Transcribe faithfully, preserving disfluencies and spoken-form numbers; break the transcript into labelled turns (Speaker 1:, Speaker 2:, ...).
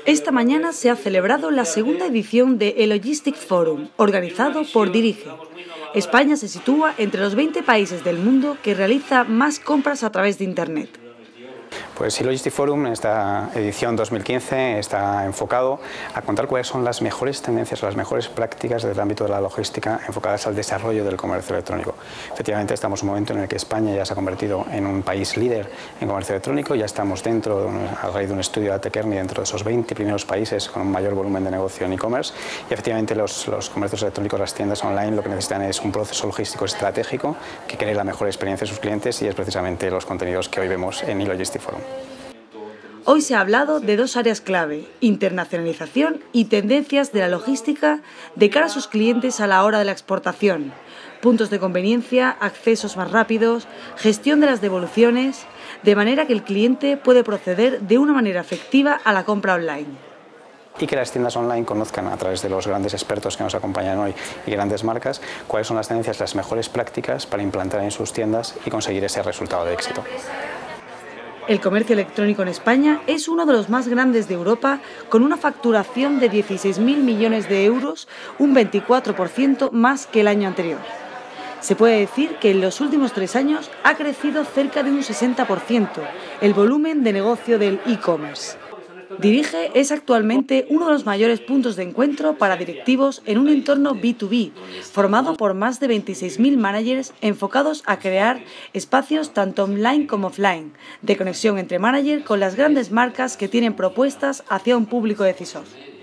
Speaker 1: Esta mañana se ha celebrado la segunda edición de E-Logistics Forum, organizado por Dirige. España se sitúa entre los veinte países del mundo que realiza más compras a través de Internet.
Speaker 2: Pues E-Logistics Forum, en esta edición dos mil quince, está enfocado a contar cuáles son las mejores tendencias o las mejores prácticas del ámbito de la logística enfocadas al desarrollo del comercio electrónico. Efectivamente, estamos en un momento en el que España ya se ha convertido en un país líder en comercio electrónico, ya estamos dentro, de un, a raíz de un estudio de Atekerni, dentro de esos veinte primeros países con un mayor volumen de negocio en e-commerce, y efectivamente los, los comercios electrónicos, las tiendas online, lo que necesitan es un proceso logístico estratégico que cree la mejor experiencia de sus clientes, y es precisamente los contenidos que hoy vemos en E-Logistics Forum.
Speaker 1: Hoy se ha hablado de dos áreas clave: internacionalización y tendencias de la logística de cara a sus clientes a la hora de la exportación, puntos de conveniencia, accesos más rápidos, gestión de las devoluciones, de manera que el cliente puede proceder de una manera efectiva a la compra online.
Speaker 2: Y que las tiendas online conozcan, a través de los grandes expertos que nos acompañan hoy y grandes marcas, cuáles son las tendencias, las mejores prácticas para implantar en sus tiendas y conseguir ese resultado de éxito.
Speaker 1: El comercio electrónico en España es uno de los más grandes de Europa, con una facturación de dieciséis mil millones de euros, un veinticuatro por ciento más que el año anterior. Se puede decir que en los últimos tres años ha crecido cerca de un sesenta por ciento el volumen de negocio del e-commerce. Dirige es actualmente uno de los mayores puntos de encuentro para directivos en un entorno B dos B, formado por más de veintiséis mil managers enfocados a crear espacios tanto online como offline, de conexión entre managers con las grandes marcas que tienen propuestas hacia un público decisor.